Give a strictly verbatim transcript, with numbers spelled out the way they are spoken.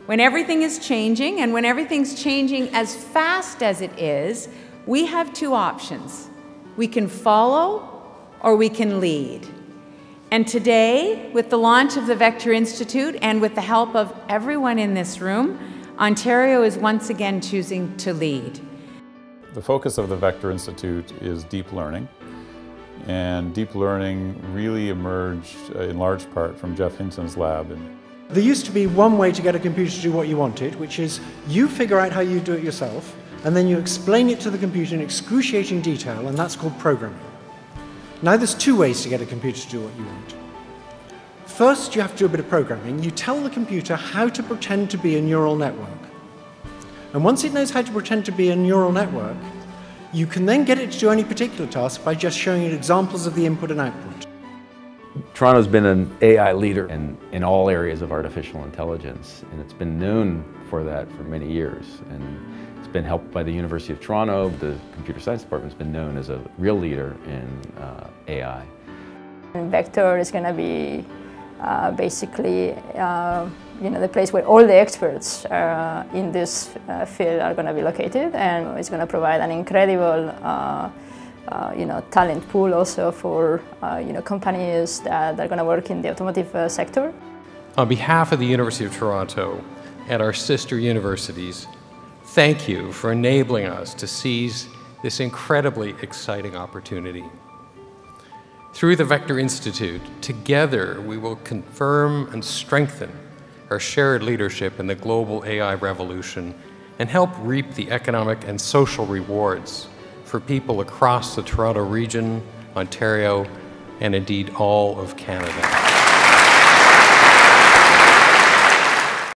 When everything is changing, and when everything's changing as fast as it is, we have two options. We can follow or we can lead. And today, with the launch of the Vector Institute and with the help of everyone in this room, Ontario is once again choosing to lead. The focus of the Vector Institute is deep learning. And deep learning really emerged uh, in large part from Geoff Hinton's lab. There used to be one way to get a computer to do what you wanted, which is you figure out how you do it yourself, and then you explain it to the computer in excruciating detail, and that's called programming. Now there's two ways to get a computer to do what you want. First, you have to do a bit of programming. You tell the computer how to pretend to be a neural network. And once it knows how to pretend to be a neural network, you can then get it to do any particular task by just showing it examples of the input and output. Toronto's been an A I leader in, in all areas of artificial intelligence, and it's been known for that for many years. And it's been helped by the University of Toronto. The computer science department's been known as a real leader in uh, A I. Vector is going to be uh, basically uh, you know, the place where all the experts uh, in this uh, field are going to be located, and it's going to provide an incredible uh, uh, you know, talent pool also for uh, you know, companies that are going to work in the automotive uh, sector. On behalf of the University of Toronto and our sister universities, thank you for enabling us to seize this incredibly exciting opportunity. Through the Vector Institute, together we will confirm and strengthen our shared leadership in the global A I revolution and help reap the economic and social rewards for people across the Toronto region, Ontario, and indeed all of Canada.